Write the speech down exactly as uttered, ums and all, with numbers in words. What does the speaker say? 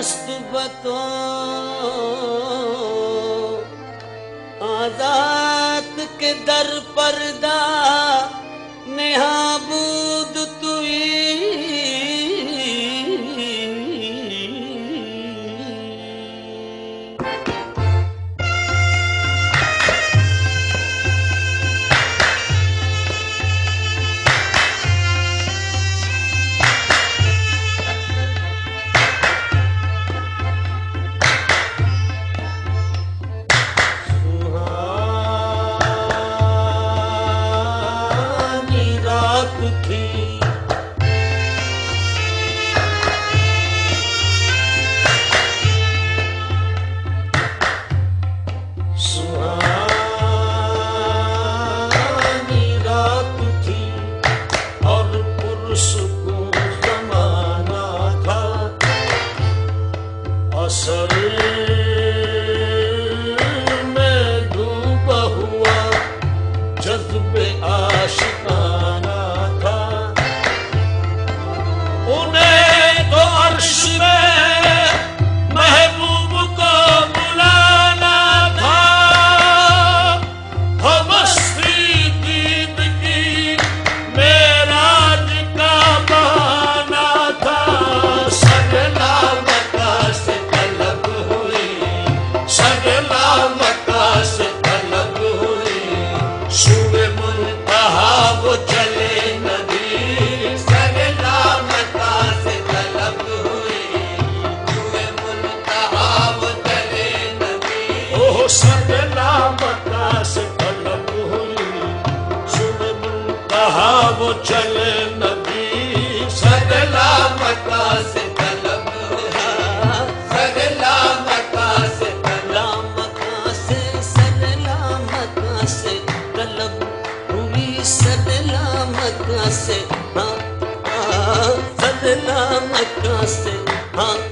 مست بتو آزاد کے در پردہ نہابود توئی وہ چلے نبی سگلا مکہ سے طلب سگلا مکہ سے طلب مکہ سے سگلا مکہ سے طلب ہوئی سگلا مکہ سے ہاں سگلا مکہ سے ہاں